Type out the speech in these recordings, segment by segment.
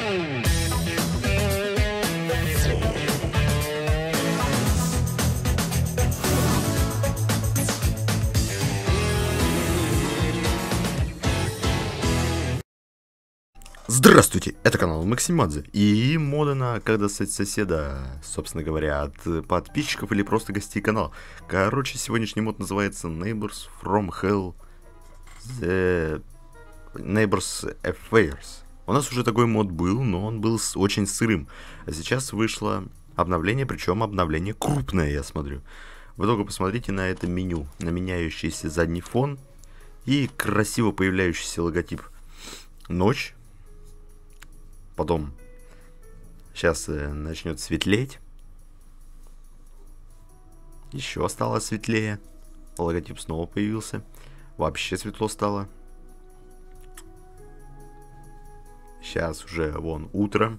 Здравствуйте, это канал Максимадзе и моды на «Когда стать соседа», собственно говоря, от подписчиков или просто гостей канала. Короче, сегодняшний мод называется Neighbors from Hell The Neighbors Affairs. У нас уже такой мод был, но он был очень сырым. А сейчас вышло обновление, причем обновление крупное, я смотрю. Вы только посмотрите на это меню, на меняющийся задний фон и красиво появляющийся логотип. Ночь. Потом сейчас начнет светлеть. Еще стало светлее. Логотип снова появился. Вообще светло стало. Сейчас уже вон утро.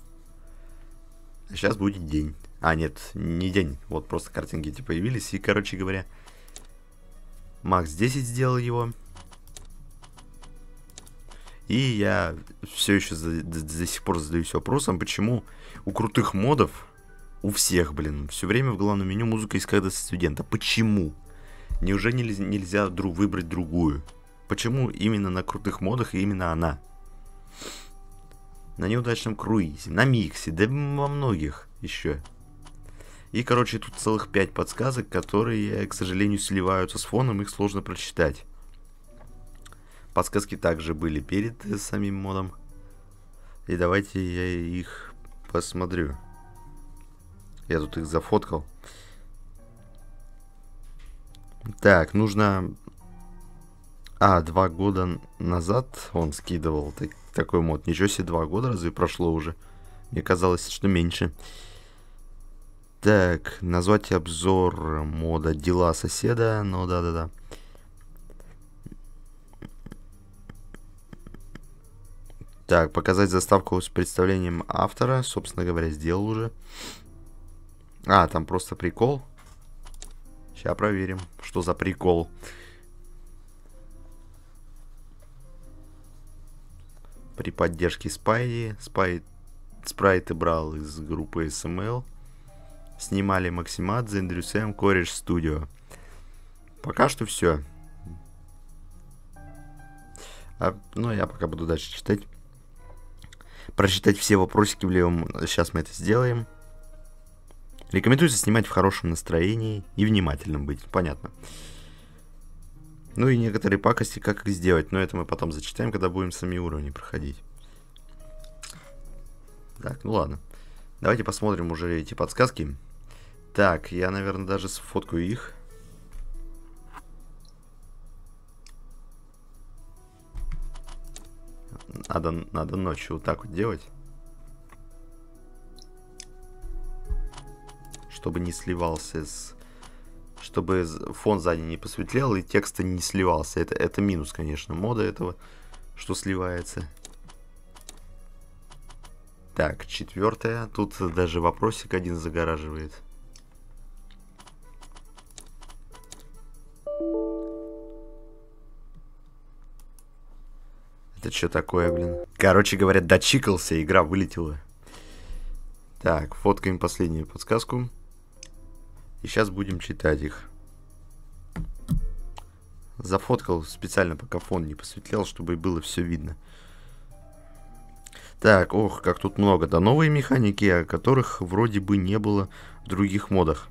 А сейчас будет день. А, нет, не день. Вот просто картинки эти появились. И, короче говоря, Макс 10 сделал его. И я все еще до сих пор задаюсь вопросом, почему у крутых модов, у всех, блин, все время в главном меню музыка из «Когда студента». Почему? Неужели нельзя выбрать другую? Почему именно на крутых модах и именно она? На неудачном круизе, на миксе, да во многих еще. И, короче, тут целых 5 подсказок, которые, к сожалению, сливаются с фоном, их сложно прочитать. Подсказки также были перед самим модом. И давайте я их посмотрю. Я тут их зафоткал. Так, нужно... 2 года назад он скидывал такой мод. Ничего себе, 2 года разве прошло уже? Мне казалось, что меньше. Так, назвать обзор мода «Дела соседа». Ну да-да-да. Так, показать заставку с представлением автора. Собственно говоря, сделал уже. Там просто прикол. Сейчас проверим, что за прикол. При поддержке Спайди. Спрайты брал из группы SML. Снимали Максимадзе, Эндрю Сэм, Кореш Студио. Пока что все. Я пока буду дальше читать. Прочитать все вопросики в левом. Сейчас мы это сделаем. Рекомендуется снимать в хорошем настроении и внимательным быть. Понятно. Ну и некоторые пакости, как их сделать. Но это мы потом зачитаем, когда будем сами уровни проходить. Так, ну ладно. Давайте посмотрим уже эти подсказки. Так, я, наверное, даже сфоткаю их. Надо ночью вот так вот делать. Чтобы не сливался чтобы фон сзади не посветлел и текст не сливался. Это минус, конечно, мода этого, что сливается. Так, 4-я. Тут даже вопросик один загораживает. Это что такое, блин? Короче говоря, дочикался, игра вылетела. Так, фоткаем последнюю подсказку. И сейчас будем читать их. Зафоткал специально, пока фон не посветлел, чтобы было все видно. Так, ох, как тут много. Да, новые механики, о которых вроде бы не было в других модах.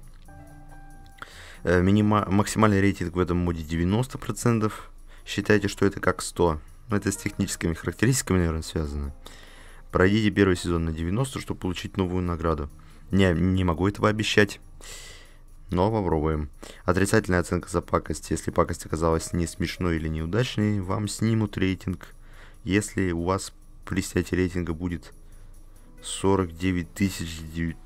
Максимальный рейтинг в этом моде 90%. Считайте, что это как 100. Но это с техническими характеристиками, наверное, связано. Пройдите первый сезон на 90, чтобы получить новую награду. Не могу этого обещать. Но попробуем. Отрицательная оценка за пакость. Если пакость оказалась не смешной или неудачной, вам снимут рейтинг. Если у вас при снятии рейтинга будет 49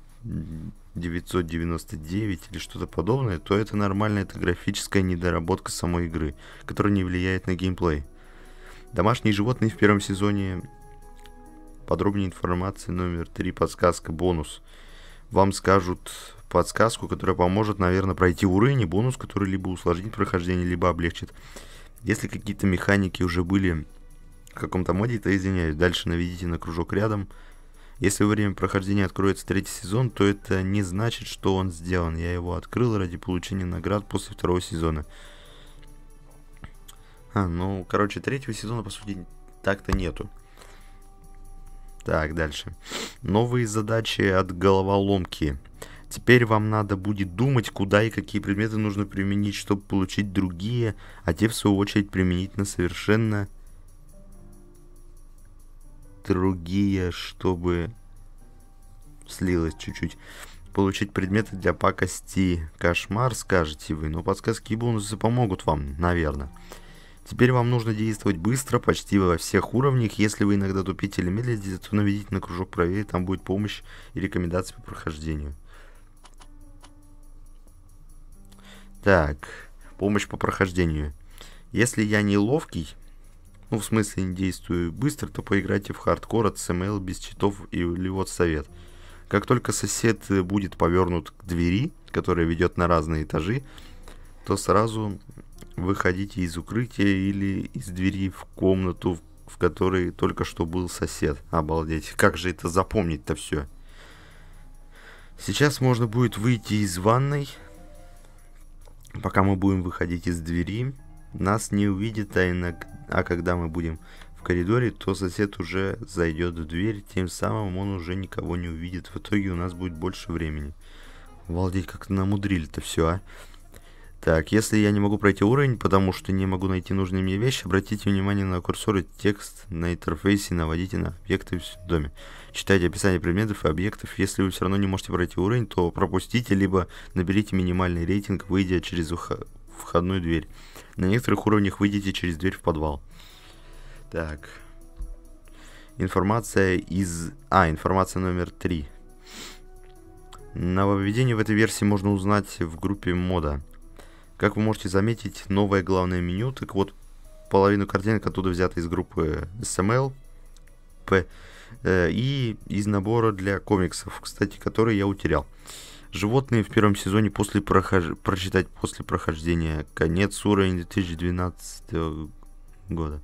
999 или что-то подобное, то это нормально, это графическая недоработка самой игры, которая не влияет на геймплей. Домашние животные в первом сезоне. Подробнее информации номер 3, подсказка, бонус. Вам скажут подсказку, которая поможет, наверное, пройти уровень, и бонус, который либо усложнит прохождение, либо облегчит. Если какие-то механики уже были в каком-то моде, то извиняюсь. Дальше наведите на кружок рядом. Если во время прохождения откроется 3-й сезон, то это не значит, что он сделан. Я его открыл ради получения наград после 2-го сезона. Ну, короче, 3-го сезона, по сути, так-то нету. Так, дальше. Новые задачи от головоломки. Теперь вам надо будет думать, куда и какие предметы нужно применить, чтобы получить другие, а те, в свою очередь, применить на совершенно другие, чтобы слилось чуть-чуть. Получить предметы для пакости. Кошмар, скажете вы, но подсказки и бонусы помогут вам, наверное. Теперь вам нужно действовать быстро, почти во всех уровнях. Если вы иногда тупите или медлите, то наведите на кружок правее, там будет помощь и рекомендации по прохождению. Так, помощь по прохождению. Если я не ловкий, ну в смысле не действую быстро, то поиграйте в хардкор от СМЛ без читов или вот совет. Как только сосед будет повернут к двери, которая ведет на разные этажи, то сразу выходите из укрытия или из двери в комнату, в которой только что был сосед. Обалдеть, как же это запомнить-то все? Сейчас можно будет выйти из ванной. Пока мы будем выходить из двери, нас не увидит, а когда мы будем в коридоре, то сосед уже зайдет в дверь, тем самым он уже никого не увидит. В итоге у нас будет больше времени. Обалдеть, как намудрили-то все, а? Так, если я не могу пройти уровень, потому что не могу найти нужные мне вещи, обратите внимание на курсор и текст на интерфейсе, наводите на объекты в доме. Читайте описание предметов и объектов. Если вы все равно не можете пройти уровень, то пропустите, либо наберите минимальный рейтинг, выйдя через входную дверь. На некоторых уровнях выйдите через дверь в подвал. Так. Информация номер 3. Нововведение в этой версии можно узнать в группе мода. Как вы можете заметить, новое главное меню. Так вот, половину картинок оттуда взято из группы SML и из набора для комиксов, кстати, который я утерял. Животные в первом сезоне прочитать после прохождения. Конец, уровень 2012 года.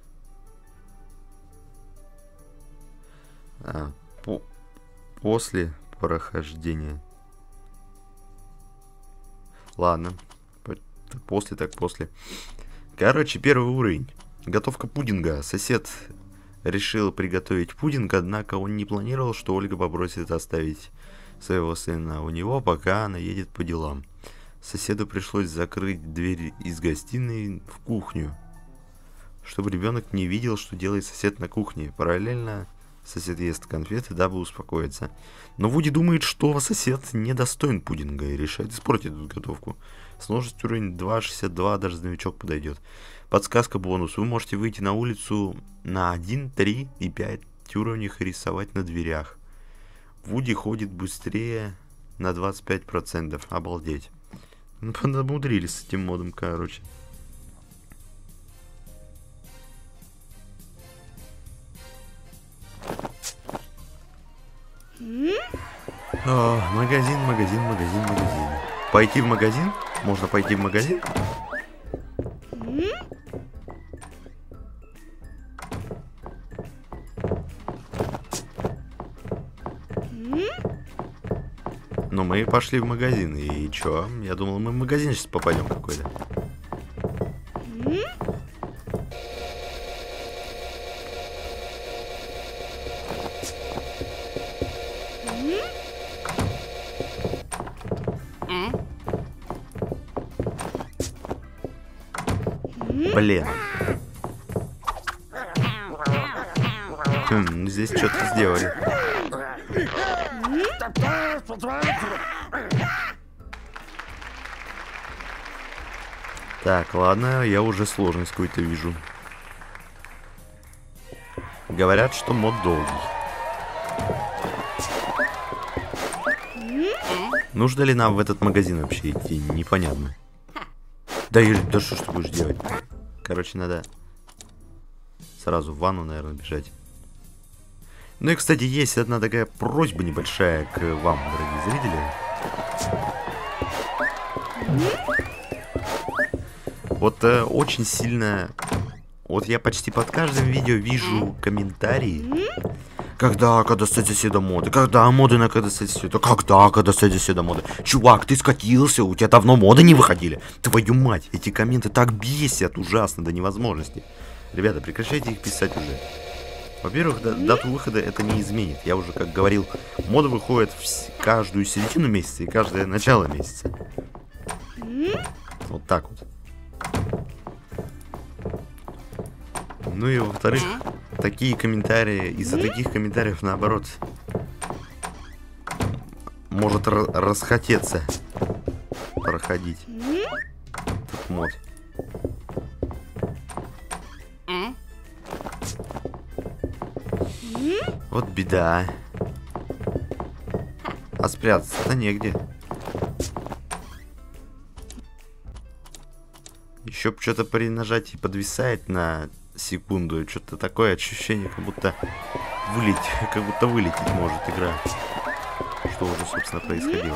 После прохождения. Ладно. После. Короче, первый уровень. Готовка пудинга. Сосед решил приготовить пудинг, однако он не планировал, что Ольга попросит оставить своего сына у него, пока она едет по делам. Соседу пришлось закрыть дверь из гостиной в кухню, чтобы ребенок не видел, что делает сосед на кухне. Параллельно сосед ест конфеты, дабы успокоиться. Но Вуди думает, что сосед недостоин пудинга и решает испортить эту готовку. Сложность уровень 2.62, даже за новичок подойдет. Подсказка бонус. Вы можете выйти на улицу на 1, 3 и 5 уровнях и рисовать на дверях. Вуди ходит быстрее на 25%. Обалдеть. Ну, намудрились с этим модом, короче. Магазин. Пойти в магазин? Можно пойти в магазин? Ну, мы пошли в магазин, и чё? Я думал, мы в магазин сейчас попадем какой-то. Блин. Здесь что-то сделали. Так, ладно, я уже сложность какую-то вижу. Говорят, что мод долгий. Нужно ли нам в этот магазин вообще идти? Непонятно. Да что ж ты будешь делать? Короче, надо сразу в ванну, наверное, бежать. Ну и, кстати, есть одна такая просьба небольшая к вам, дорогие зрители. Вот очень сильно Вот я почти под каждым видео вижу комментарии. Когда достать соседа моды? Когда моды на когда достать соседа? Когда достать соседа моды? Чувак, ты скатился, у тебя давно моды не выходили. Твою мать, эти комменты так бесят ужасно до невозможности. Ребята, прекращайте их писать уже. Во-первых, дату выхода это не изменит. Я уже, как говорил, моды выходят каждую середину месяца и каждое начало месяца. Вот так вот. Ну и во-вторых, такие комментарии, из-за таких комментариев, наоборот, может расхотеться проходить этот мод. Вот беда. А спрятаться-то негде. Еще что-то при нажатии подвисает на секунду. Что-то такое ощущение, как будто вылететь может игра. Что уже, собственно, происходило.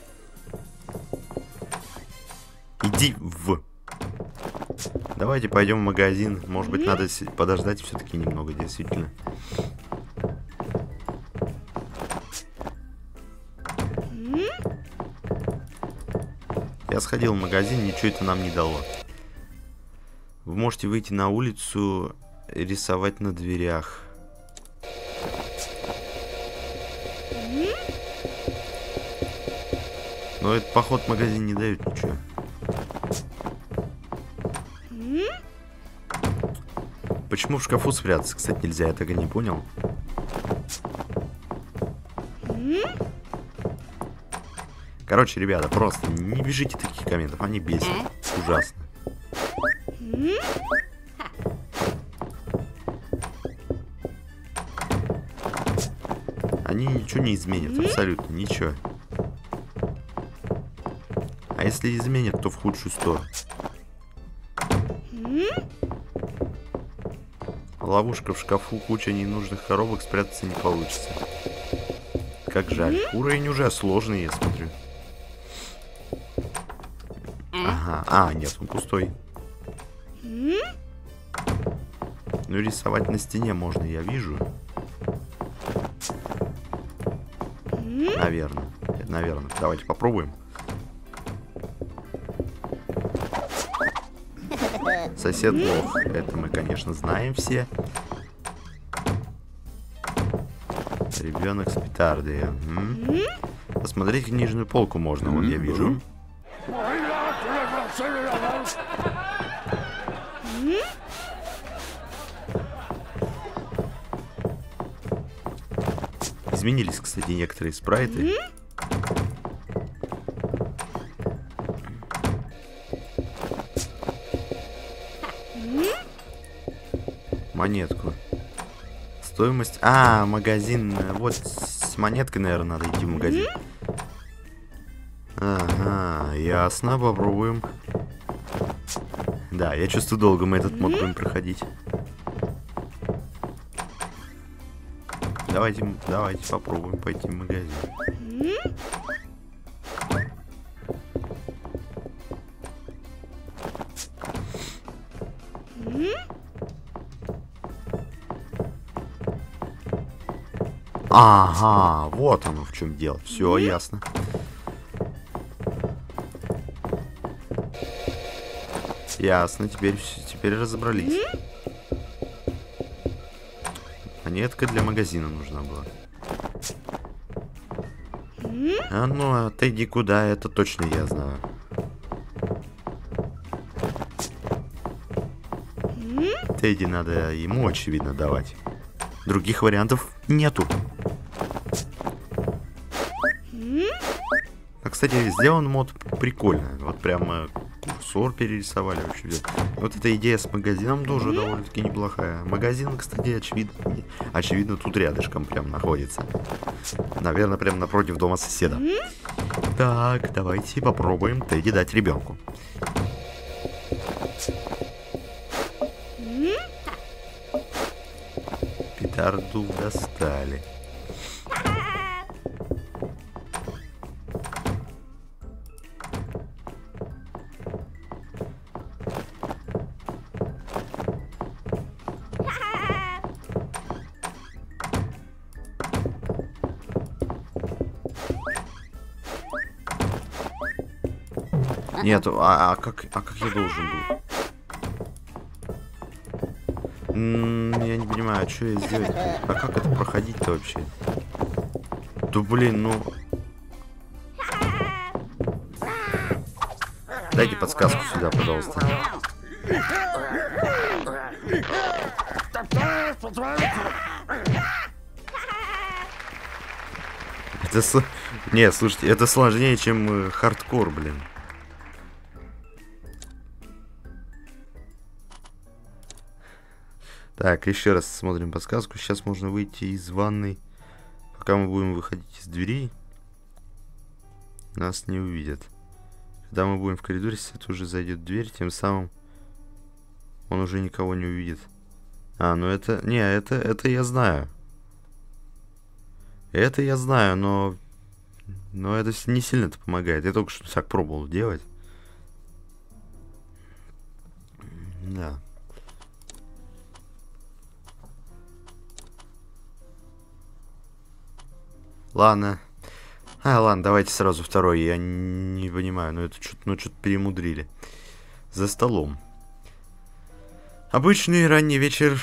Иди в. Давайте пойдем в магазин. Может быть, надо подождать все-таки немного, действительно. Я сходил в магазин, ничего это нам не дало. Вы можете выйти на улицу, рисовать на дверях. Но этот поход в магазин не дает ничего. Почему в шкафу спрятаться, кстати, нельзя? Я так и не понял. Короче, ребята, просто не пишите таких комментов, они бесят. Ужасно. Они ничего не изменят, абсолютно ничего. А если изменят, то в худшую сторону. Ловушка в шкафу, куча ненужных коробок, спрятаться не получится. Как жаль. Уровень уже сложный, я смотрю. Ага, нет, он пустой. Ну, рисовать на стене можно, я вижу. Наверное. Давайте попробуем. Сосед лох. Это мы, конечно, знаем все. Ребенок с петардой. Посмотреть нижнюю полку можно, вот я вижу. Изменились, кстати, некоторые спрайты. Монетку. Стоимость... магазин. Вот с монеткой, наверное, надо идти в магазин. Ага, ясно, попробуем. Да, я чувствую, долго мы этот мод будем проходить. Давайте попробуем пойти в магазин. Ага, вот оно в чем дело. Все ясно. Ясно, теперь разобрались. Монетка для магазина нужна была. А ну, отойди куда, это точно я знаю. Тедди надо ему, очевидно, давать. Других вариантов нету. А, кстати, сделан мод прикольно. Вот прямо курсор перерисовали вообще. Вот эта идея с магазином тоже довольно-таки неплохая. Магазин, кстати, очевидно, тут рядышком прям находится. Наверное, прям напротив дома соседа. Так, давайте попробуем Тедди дать ребенку. Петарду достали. Нет, а как я должен был? Я не понимаю, что я сделать? А как это проходить-то вообще? Да блин, ну... Дайте подсказку сюда, пожалуйста. Это Не, слушайте, это сложнее, чем хардкор, блин. Так, еще раз смотрим подсказку. Сейчас можно выйти из ванной. Пока мы будем выходить из дверей, нас не увидят. Когда мы будем в коридоре, Сет уже зайдет в дверь, тем самым он уже никого не увидит. А, ну это... Не, это я знаю. Это я знаю, но это не сильно-то помогает. Я только что так пробовал делать. Да. Ладно. Ладно, давайте сразу второй. Я не понимаю, но это что-то перемудрили. За столом. Обычный ранний вечер.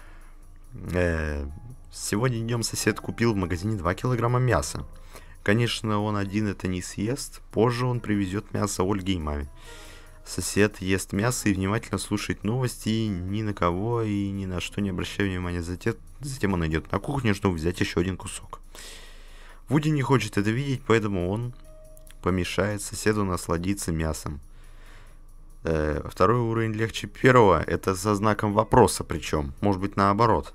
Сегодня днем сосед купил в магазине 2 килограмма мяса. Конечно, он один это не съест. Позже он привезет мясо Ольге и маме. Сосед ест мясо и внимательно слушает новости, ни на кого и ни на что не обращая внимания. Затем он идет на кухню, чтобы взять еще один кусок. Вуди не хочет это видеть, поэтому он помешает соседу насладиться мясом. Второй уровень легче первого, это со знаком вопроса причем. Может быть наоборот.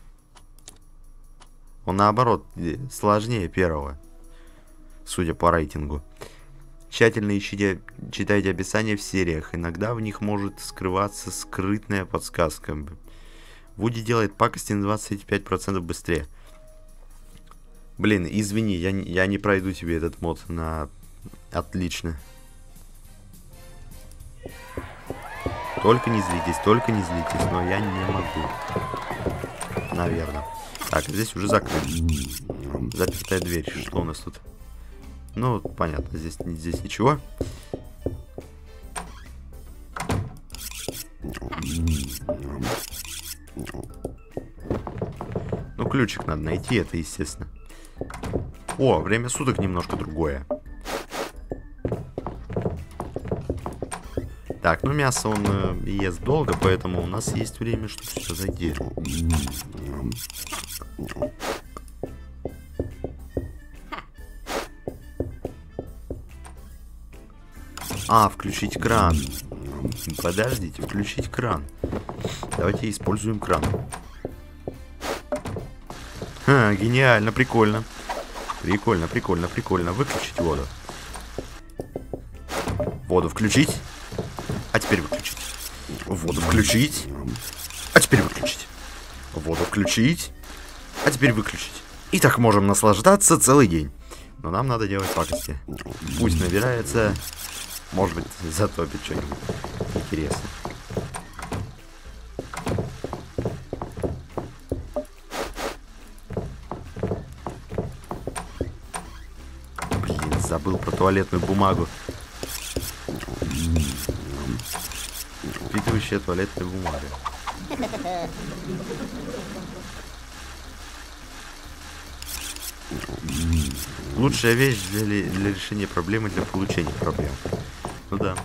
Он наоборот сложнее первого, судя по рейтингу. Тщательно читайте описание в сериях. Иногда в них может скрываться скрытная подсказка. Вуди делает пакости на 25% быстрее. Блин, извини, я не пройду тебе этот мод на... Отлично. Только не злитесь, но я не могу. Наверное. Так, здесь уже закрыто. Запертая дверь. Что у нас тут? Ну, понятно, здесь ничего. Ну, ключик надо найти, это естественно. О, время суток немножко другое. Так, ну мясо он ест долго, поэтому у нас есть время, чтобы все зайти. Включить кран. Подождите, включить кран. Давайте используем кран. Гениально, прикольно. Прикольно. Выключить воду. Воду включить. А теперь выключить. Воду включить. А теперь выключить. Воду включить. А теперь выключить. И так можем наслаждаться целый день. Но нам надо делать пакости. Пусть набирается. Может быть, затопит что-нибудь интересное. Блин, забыл про туалетную бумагу. Впитывающая туалетная бумага. Лучшая вещь для решения проблемы, для получения проблем. Ну да.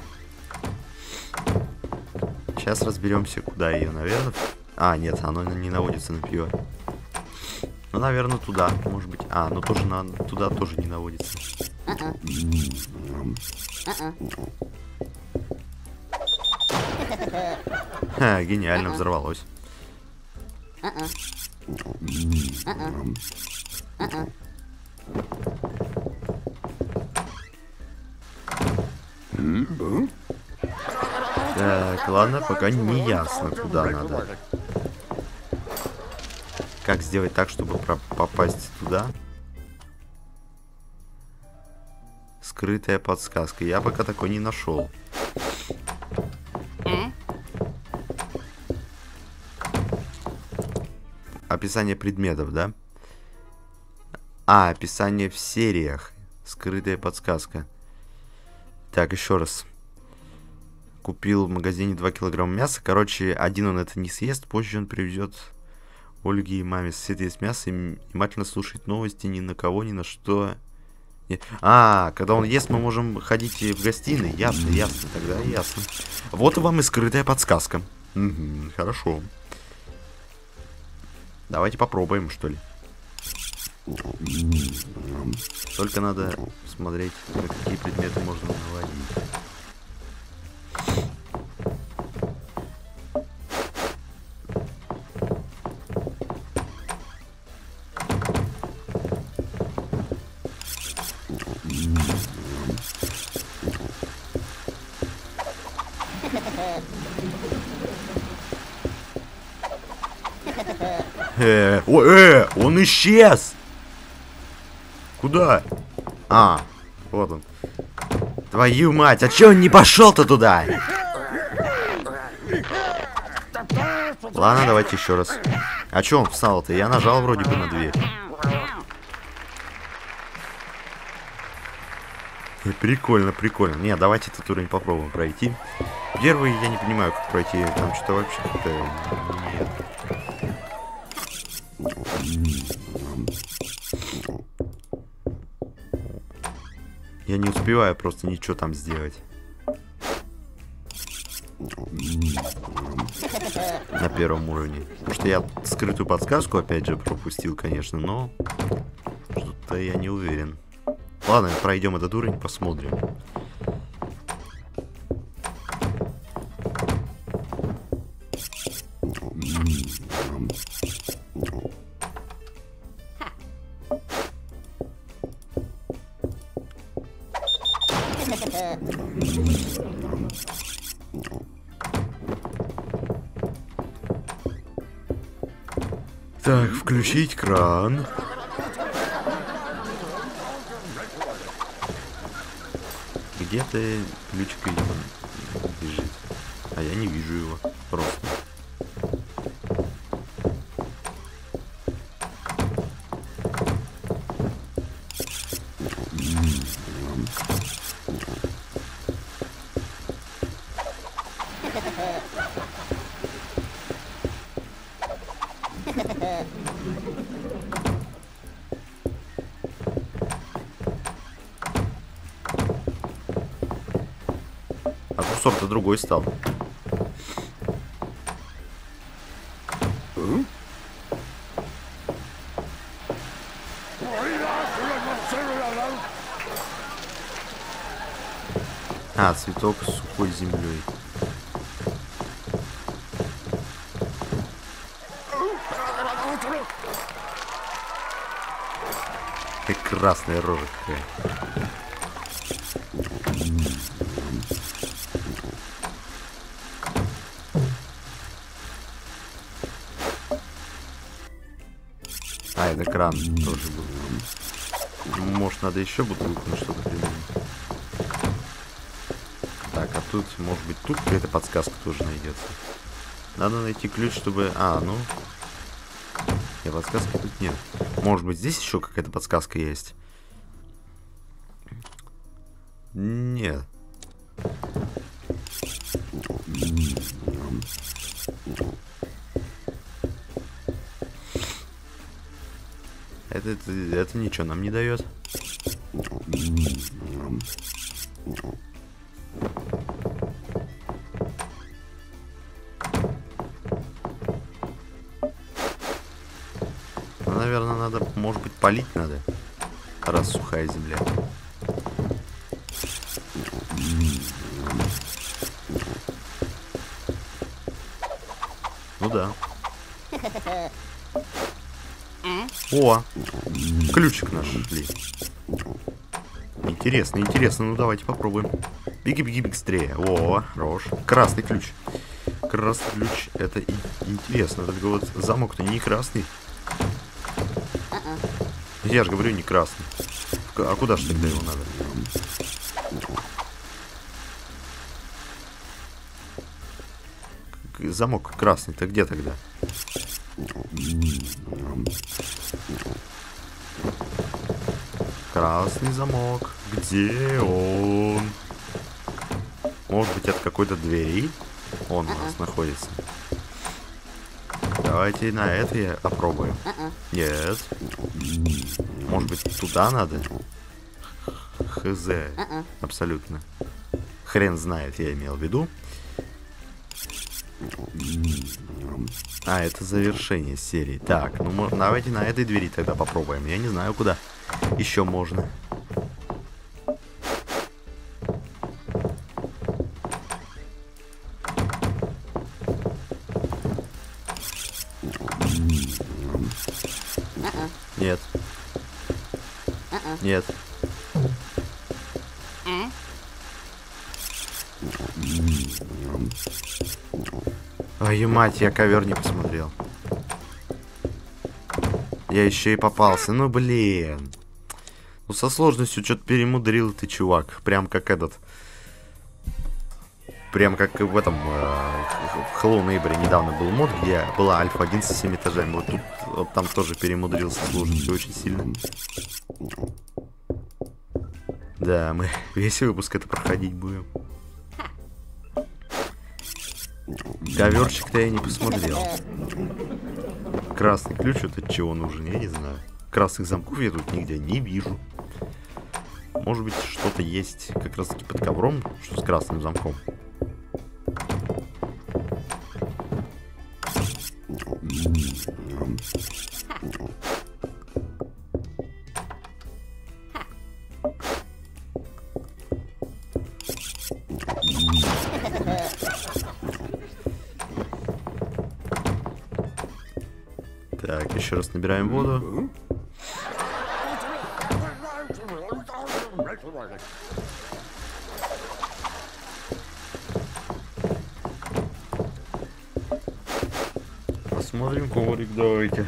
Сейчас разберемся, куда ее, наверное. Нет, оно не наводится на пиво. Ну, наверное, туда, может быть. Ну тоже туда тоже не наводится. Гениально, взорвалось. Так, ладно, пока не ясно, куда надо. Как сделать так, чтобы попасть туда? Скрытая подсказка. Я пока такой не нашел. Описание предметов, да? Описание в сериях. Скрытая подсказка. Так, еще раз. Купил в магазине 2 килограмма мяса. Короче, один он это не съест, позже он привезет Ольге и маме. Сосед ест мясо и внимательно слушает новости, ни на кого, ни на что. А, когда он ест, мы можем ходить в гостиной. Ясно, ясно, тогда ясно. Вот вам и скрытая подсказка. Угу, хорошо. Давайте попробуем, что ли. Только надо смотреть, на какие предметы можно наводить. Он исчез! Куда? А, вот он. Твою мать, а чё он не пошел-то туда? Ладно, давайте еще раз. А чё он встал-то? Я нажал вроде бы на дверь. Прикольно, прикольно. Не, давайте этот уровень попробуем пройти. Первый я не понимаю, как пройти. Там что-то вообще как-то нет. Я не успеваю просто ничего там сделать. На первом уровне. Потому что я скрытую подсказку опять же пропустил, конечно, но что-то я не уверен. Ладно, пройдем этот уровень, посмотрим. Так, включить кран. Где-то ключик, видимо, лежит. А я не вижу его. Просто. А курсор-то другой стал. А, цветок с сухой землей. Как красная рожа какая. А, это кран тоже был. Может, надо еще бутылку на что-то применить. Так, а тут, может быть, тут какая-то подсказка тоже найдется. Надо найти ключ, чтобы... А, ну... Нет, подсказки тут нет. Может быть, здесь еще какая-то подсказка есть? Нет. Это ничего нам не дает. Ну, наверное, надо, может быть, полить надо, раз сухая земля. Ну да. О, ключик нашли. Интересно, интересно. Ну давайте попробуем. Беги, беги быстрее. О, хорош. Красный ключ. Красный ключ. Это интересно. Только вот замок-то не красный. Я же говорю, не красный. А куда же тогда его надо? Замок красный-то где тогда? Красный замок. Где он? Может быть, от какой-то двери он у нас находится. Давайте на это я попробуем. Нет. Может быть, туда надо? Хз. Абсолютно. Хрен знает, я имел в виду. А, это завершение серии. Так, ну давайте на этой двери тогда попробуем. Я не знаю, куда еще можно. Нет. Нет. Ой, мать, я ковер не посмотрел. Я еще и попался. Ну, блин. Ну, со сложностью что-то перемудрил ты, чувак. Прям как этот... Прям как в этом... в Hello Neighbor недавно был мод, где была альфа 1 со 7 этажами. Вот тут вот там тоже перемудрился сложностью очень сильно. Да, мы весь выпуск это проходить будем. Коверчик-то я не посмотрел. Красный ключ, вот от чего нужен, я не знаю. Красных замков я тут нигде не вижу. Может быть, что-то есть как раз таки под ковром, что с красным замком. Так, еще раз набираем воду. Посмотрим коврик, давайте.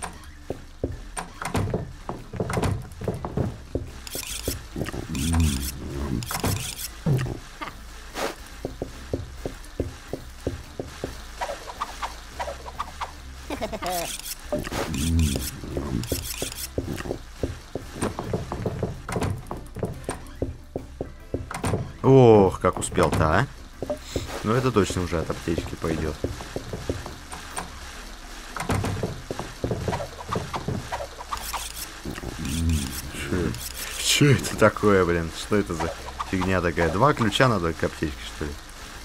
Ох, как успел-то, а? Ну это точно уже от аптечки пойдет. Что это такое, блин? Что это за фигня такая? Два ключа надо к аптечке, что ли?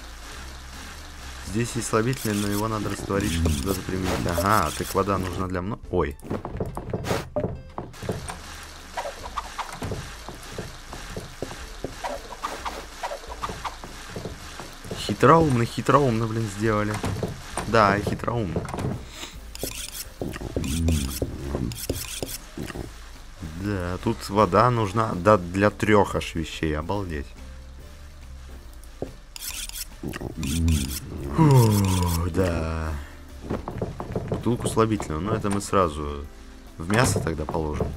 Здесь есть слабительное, но его надо растворить, чтобы куда-то применить. Ага, так вода нужна для много... Ой. Хитроумно, блин, сделали. Да, хитроумно. Да, тут вода нужна, да, для 3 аж вещей, обалдеть. Фу, да. Бутылку слабительного, но это мы сразу в мясо тогда положим.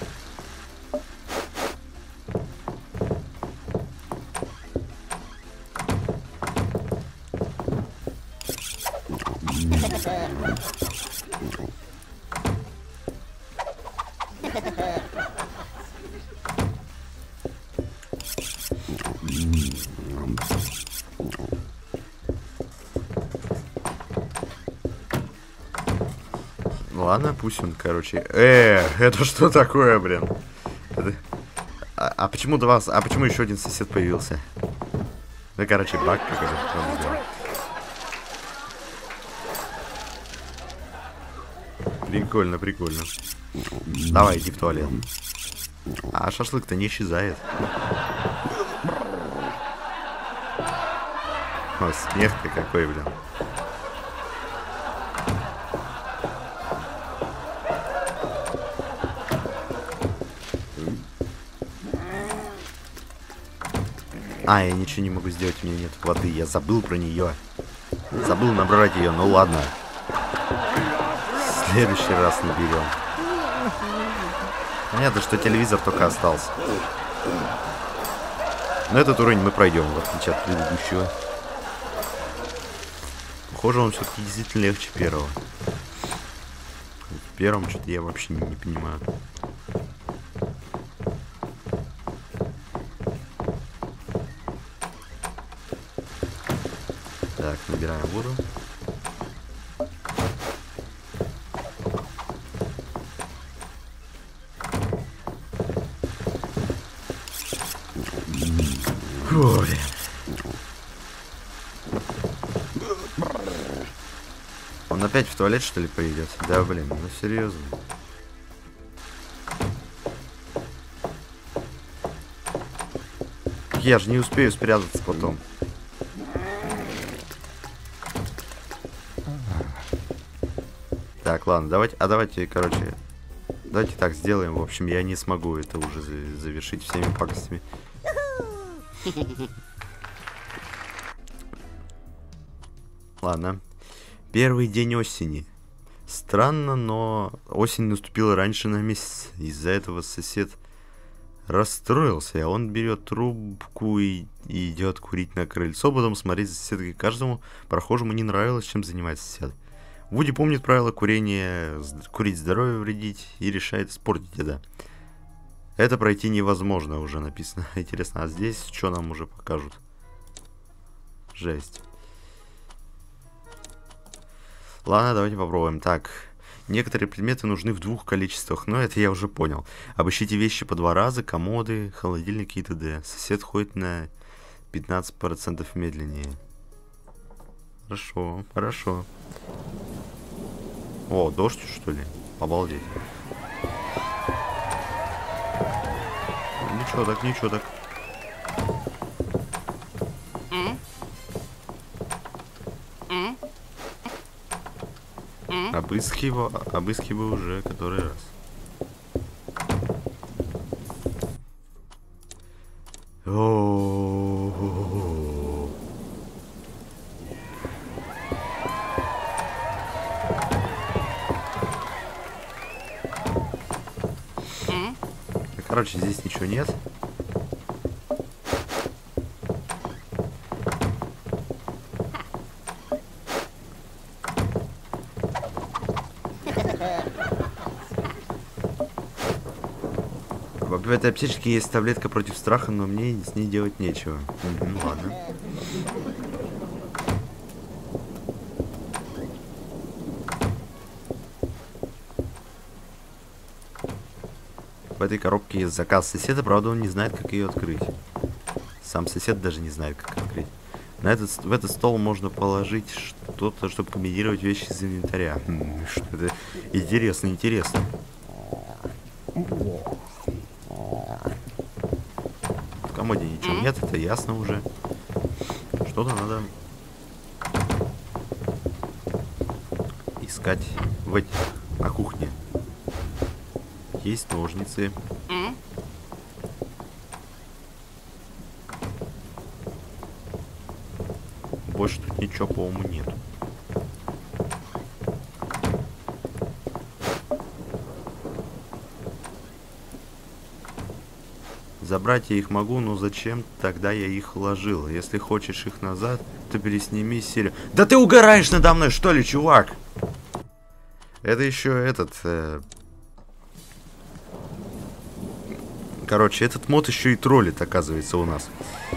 Ладно, пусть он, короче... это что такое, блин? Это... А почему два... А почему еще один сосед появился? Ну, короче, баг какой-то. Прикольно, прикольно. Давай, иди в туалет. А шашлык-то не исчезает. О, смех-то какой, блин. А, я ничего не могу сделать, у меня нет воды. Я забыл про нее. Забыл набрать ее, ну ладно. В следующий раз наберем. Понятно, что телевизор только остался. Но этот уровень мы пройдем, в отличие от предыдущего. Похоже, он все-таки действительно легче первого. В первом что-то я вообще не понимаю. Так, набираем воду. Ой. Он опять в туалет, что ли, пойдет? Да, блин, ну серьезно. Я же не успею спрятаться потом. Так, ладно, давайте, короче, давайте так сделаем. В общем, я не смогу это уже завершить всеми пакостями. Ладно. Первый день осени. Странно, но осень наступила раньше на месяц. Из-за этого сосед расстроился. Он берет трубку и идет курить на крыльцо, потом смотреть за соседкой. Каждому прохожему не нравилось, чем занимается сосед. Вуди помнит правила курения, курить здоровье вредить, и решает испортить это. Это пройти невозможно, уже написано. Интересно, а здесь что нам уже покажут? Жесть. Ладно, давайте попробуем. Так, некоторые предметы нужны в двух количествах, но это я уже понял. Обыщите вещи по 2 раза, комоды, холодильники и т.д. Сосед ходит на 15% медленнее. Хорошо, хорошо. О, дождь, что ли? Обалдеть. Ничего так, ничего так. Обыскиваю уже который раз. О-о-о-о-о. Короче, здесь ничего нет. В этой аптечке есть таблетка против страха, но мне с ней делать нечего. Ладно. В этой коробке есть заказ соседа, правда он не знает, как ее открыть. Сам сосед даже не знает, как открыть. В этот стол можно положить что-то, чтобы комбинировать вещи из инвентаря. Что это? Интересно, интересно. В комоде ничего нет, это ясно уже. Что-то надо искать на кухне. Есть ножницы. Больше тут ничего, по-моему, нет. Забрать я их могу, но зачем тогда я их ложил? Если хочешь их назад, то пересними серию. Да ты угораешь надо мной, что ли, чувак? Это еще этот... Короче, этот мод еще и троллит, оказывается, у нас.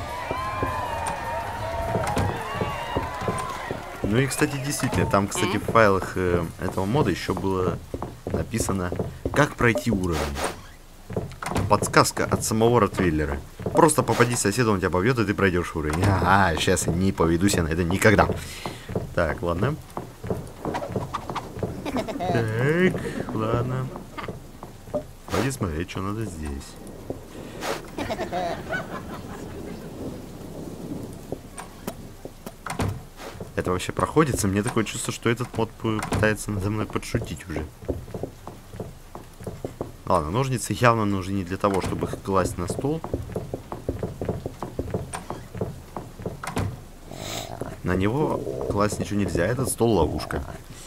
Ну и, кстати, действительно, там, кстати, в файлах этого мода еще было написано, как пройти уровень. Подсказка от самого Ротвейлера. Просто попади соседу, он тебя побьет, и ты пройдешь уровень. Ага, сейчас я не поведусь я на это никогда. Так, ладно. Так, ладно. Пойди смотреть, что надо здесь. Это вообще проходится? Мне такое чувство, что этот мод пытается надо мной подшутить уже. Ладно, ножницы явно нужны не для того, чтобы их класть на стол. На него класть ничего нельзя. Этот стол ловушка.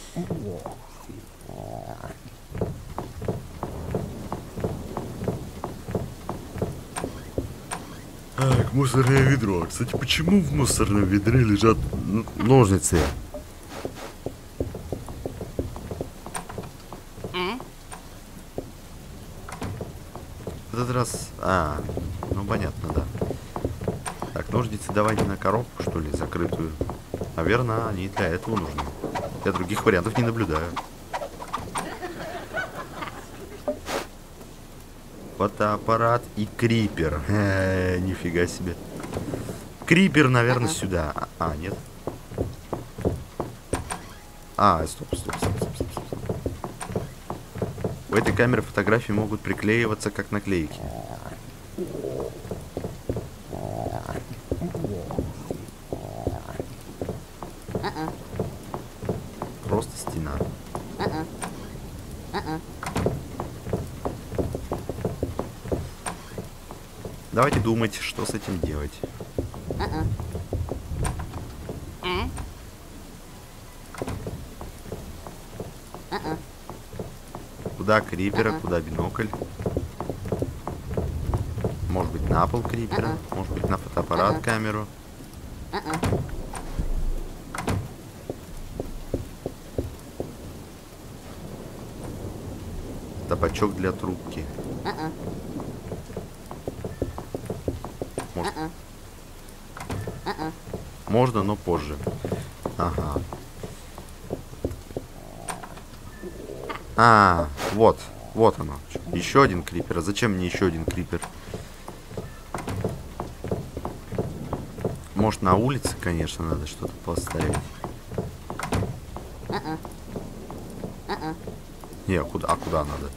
Так, мусорное ведро. Кстати, почему в мусорном ведре лежат ножницы? В этот раз... ну понятно, да. Так, ножницы давайте на коробку, что ли, закрытую. Наверное, они для этого нужны. Я других вариантов не наблюдаю. Фотоаппарат и крипер. Нифига себе. Крипер, наверное, сюда. Нет. Стоп. У этой камеры фотографии могут приклеиваться как наклейки. Просто стена. Давайте думать, что с этим делать. Куда крипера, куда бинокль? Может быть, на пол крипера? Может быть, на фотоаппарат камеру? Табачок для трубки. Может... Можно, но позже. Ага. Вот оно. Еще один крипер. А зачем мне еще один крипер? Может, на улице, конечно, надо что-то поставить. Не, куда надо?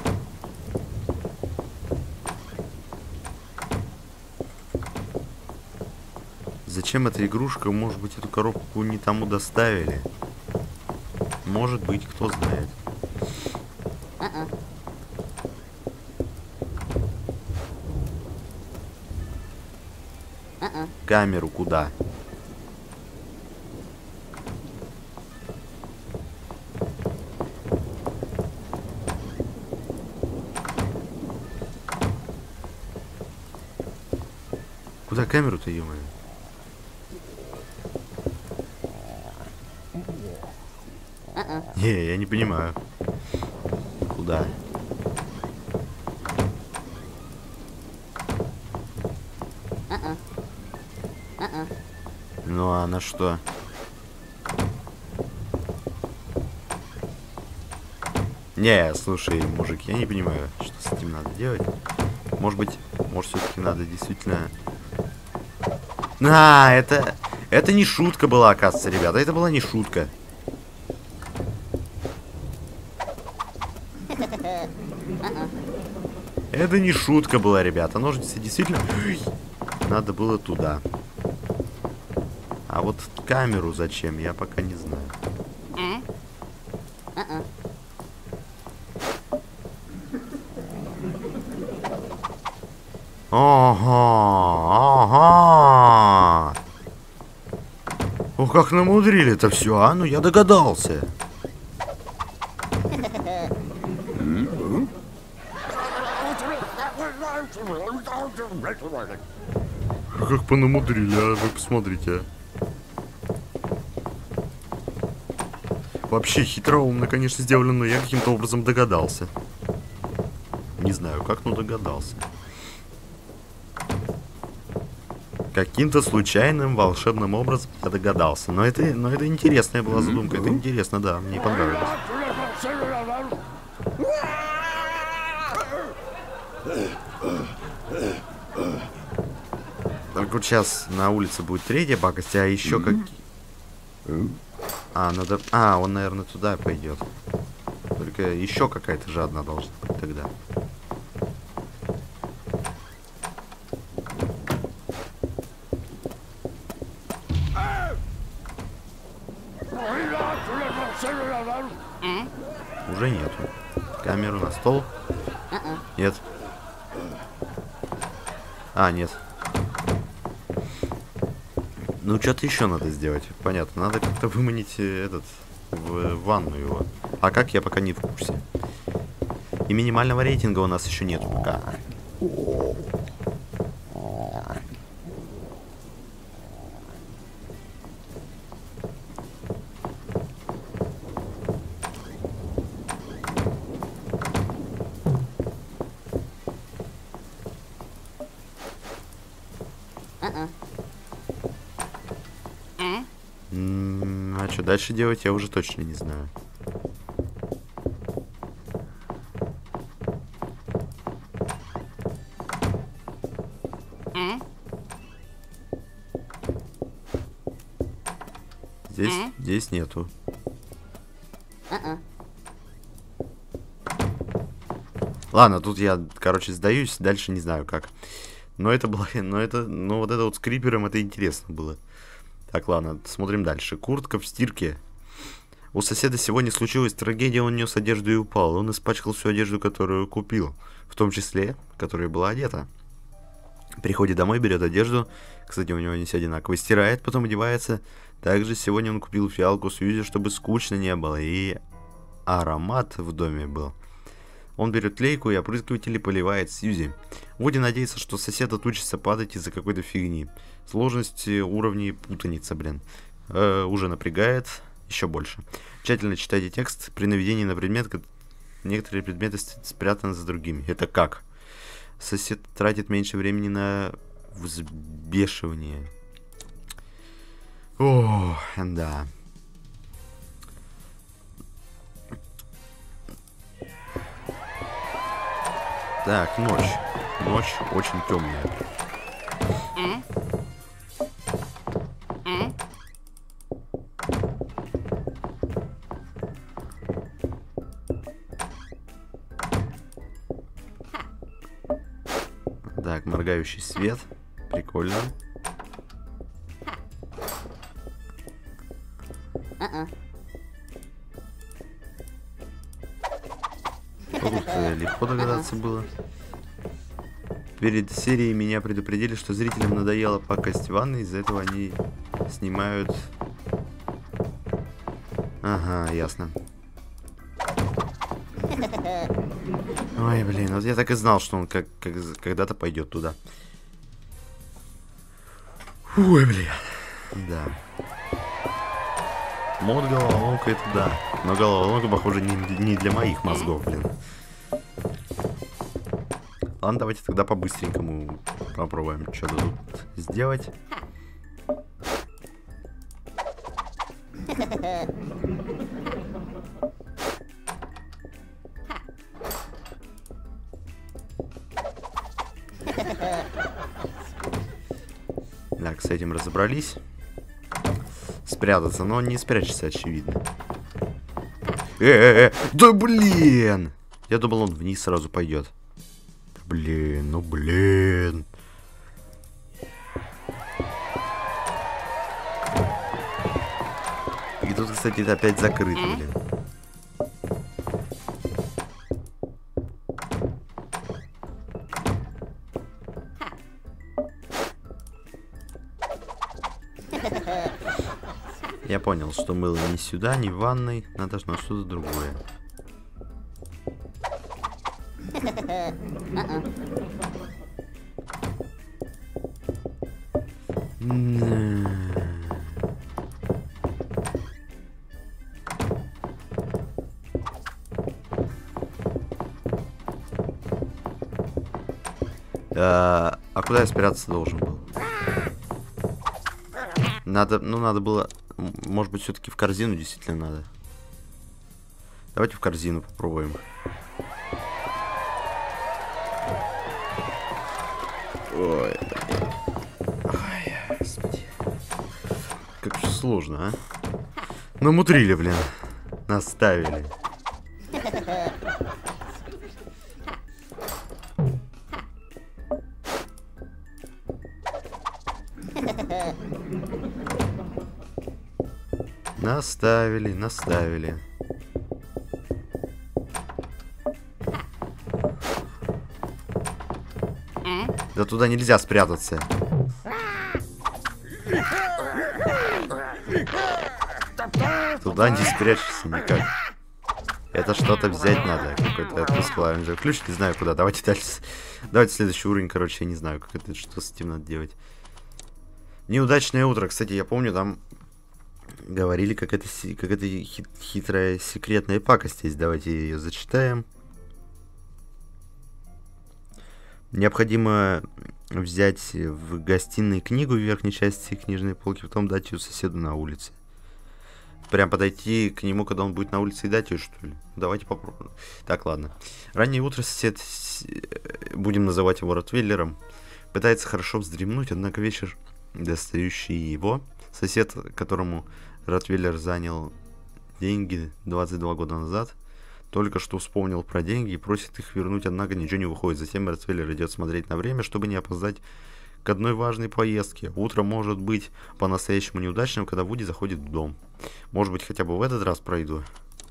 Зачем эта игрушка? Может быть, эту коробку не тому доставили? Может быть, кто знает. Камеру куда? Куда камеру-то, ё-моё? Не, я не понимаю. Куда? Ну а на что? Не, слушай, мужик, я не понимаю, что с этим надо делать. Может все-таки надо действительно... Это не шутка была, оказывается, ребята. Это была не шутка. Это не шутка была, ребята. Ножницы действительно... Надо было туда. А вот камеру зачем, я пока не знаю. Ага. О, как намудрили это все, а? Ну я догадался. Как понамудрили, а? Вы посмотрите, а. Вообще хитроумно, конечно, сделано, но я каким-то образом догадался. Не знаю как, но догадался. Каким-то случайным волшебным образом я догадался. Но это интересная была задумка. Это интересно, да, мне понравилось. Только вот сейчас на улице будет третья пакость, а еще как... надо... он, наверное, туда пойдет. Только еще какая-то же одна должна быть тогда. Уже нету. Камеру на стол. Нет. Нет. Ну, что-то еще надо сделать. Понятно. Надо как-то выманить в ванну его. А как, я пока не в курсе. И минимального рейтинга у нас еще нету пока. А что дальше делать, я уже точно не знаю. Здесь нету. Ладно, тут я, короче, сдаюсь, дальше не знаю как. Но это было, но вот это вот с крипером, это интересно было. Так, ладно, смотрим дальше. Куртка в стирке. У соседа сегодня случилась трагедия, он нес одежду и упал. Он испачкал всю одежду, которую купил, в том числе, которая была одета. Приходит домой, берет одежду, кстати, у него не все одинаковые, стирает, потом одевается. Также сегодня он купил фиалку Сьюзи, чтобы скучно не было, и аромат в доме был. Он берет лейку и опрыскиватель и поливает Сьюзи. Вуди надеется, что сосед отучится падать из-за какой-то фигни. Сложность уровней путаница, блин. Уже напрягает еще больше. Тщательно читайте текст. При наведении на предмет некоторые предметы спрятаны за другими. Это как? Сосед тратит меньше времени на взбешивание. О, да. Так, ночь. Ночь очень темная. Так, моргающий свет. Прикольно. Тут легко догадаться было. Перед серией меня предупредили, что зрителям надоело пакость ванны, из-за этого они снимают... Ага, ясно. Ой, блин, вот я так и знал, что он когда-то пойдет туда. Ой, блин. Да. Мод головоломка это да. Но головоломка, похоже, не для моих мозгов, блин. Ладно, давайте тогда по-быстренькому попробуем что-то тут сделать. Так, с этим разобрались. Спрятаться, но он не спрячется, очевидно. Да блин! Я думал, он вниз сразу пойдет. Блин, ну блин. И тут, кстати, это опять закрыто, блин. Я понял, что мыло не сюда, не в ванной. Надо на что-то другое. А куда я спрятаться должен был? Надо было... Может быть, все-таки в корзину действительно надо. Давайте в корзину попробуем. Ой, господи. Как все сложно, а? Намудрили, блин. Наставили. Наставили. Да туда нельзя спрятаться. Туда не спрячешься никак. Это что-то взять надо. Какой-то отпуск ключ, не знаю куда. Давайте дальше. Давайте следующий уровень, короче, я не знаю, как это, что с этим надо делать. Неудачное утро. Кстати, я помню, там говорили, как это хитрая секретная пакость есть. Давайте ее зачитаем. Необходимо взять в гостиной книгу в верхней части книжной полки, потом дать ее соседу на улице. Прям подойти к нему, когда он будет на улице, и дать ее, что ли? Давайте попробуем. Так, ладно. Раннее утро сосед, будем называть его Ротвейлером, пытается хорошо вздремнуть, однако вечер, достающий его, сосед, которому Ротвейлер занял деньги 22 года назад, только что вспомнил про деньги и просит их вернуть, однако ничего не выходит. Затем Ротвейлер идет смотреть на время, чтобы не опоздать к одной важной поездке. Утро может быть по-настоящему неудачным, когда Вуди заходит в дом. Может быть, хотя бы в этот раз пройду.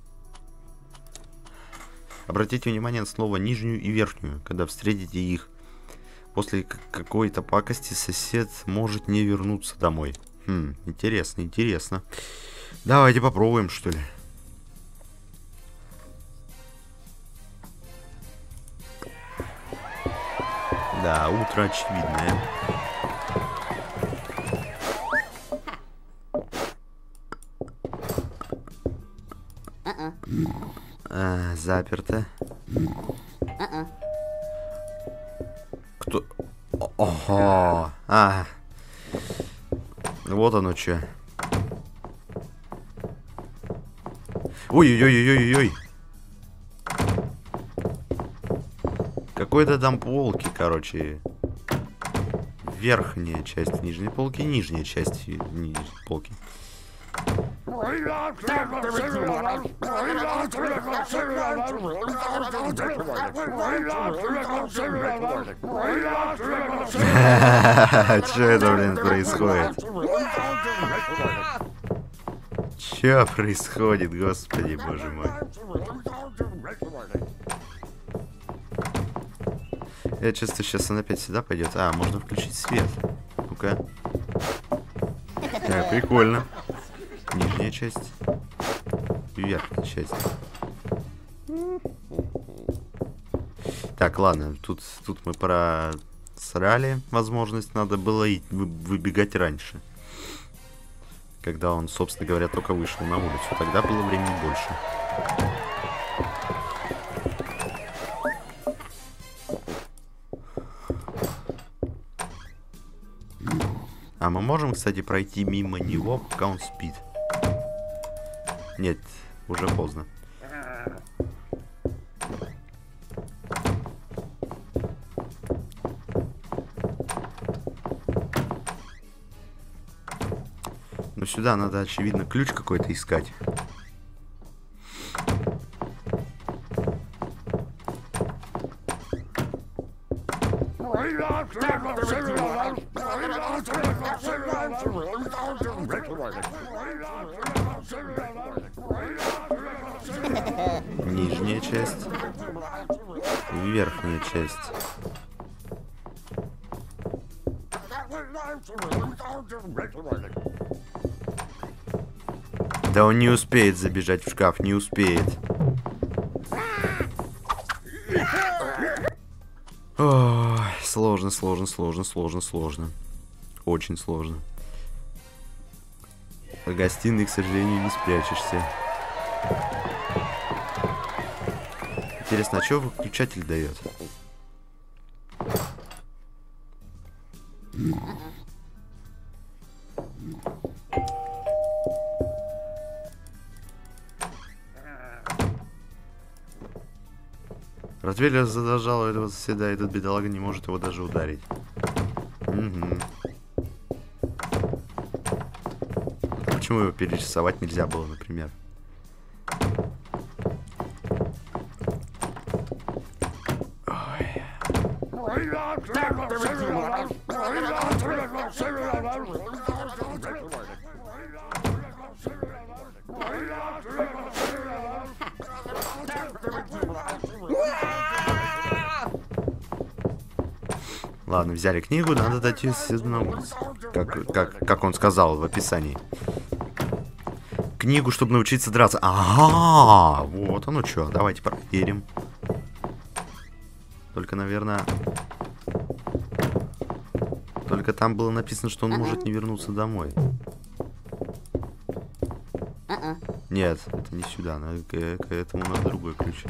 Обратите внимание на слово нижнюю и верхнюю, когда встретите их. После какой-то пакости сосед может не вернуться домой. Интересно, интересно. Давайте попробуем, что ли. Да, утро очевидное. Заперто. Кто? Ого. Вот оно что. Ой-ой-ой-ой-ой-ой. Какой-то там полки, короче. Верхняя часть нижней полки, нижняя часть нижней полки. Что это, блин, происходит? Что происходит, господи, боже мой? Я чувствую, сейчас он опять сюда пойдет. Можно включить свет. Ну-ка. Прикольно. Нижняя часть. Верхняя часть. Так, ладно. Тут мы просрали возможность. Надо было выбегать раньше. Когда он, собственно говоря, только вышел на улицу. Тогда было времени больше. Мы можем, кстати, пройти мимо него, пока он спит? Нет, уже поздно. Но сюда надо, очевидно, ключ какой-то искать. Нижняя часть. Верхняя часть. Да он не успеет забежать в шкаф, не успеет. Ой, сложно. Очень сложно. В гостиной, к сожалению, не спрячешься. Интересно, а что выключатель дает? Ротвейлер задолжал этого соседа, этот бедолага не может его даже ударить. Угу. Почему его перерисовать нельзя было, например? Ой. Ладно, взяли книгу, надо дать ее соседу на улице. Как он сказал в описании. Книгу, чтобы научиться драться. Ага, вот оно что. Давайте проверим. Только, наверное... Только там было написано, что он может не вернуться домой. Нет, это не сюда. К этому надо другой ключ.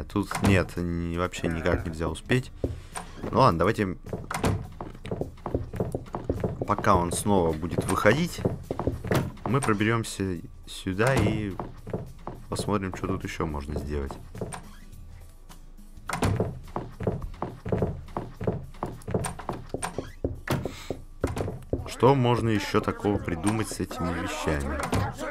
тут нет, вообще никак нельзя успеть. Ну ладно, давайте... Пока он снова будет выходить, мы проберемся сюда и посмотрим, что тут еще можно сделать. Что можно еще такого придумать с этими вещами?